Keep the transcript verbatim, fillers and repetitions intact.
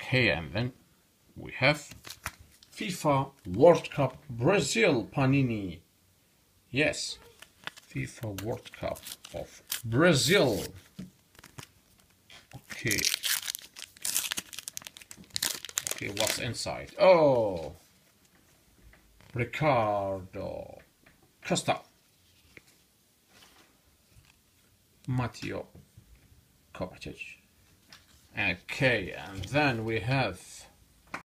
Okay, and then we have FIFA World Cup Brazil Panini. Yes, FIFA World Cup of Brazil. Okay. Okay, what's inside? Oh, Ricardo, Costa, Matteo Kovacic. Okay, and then we have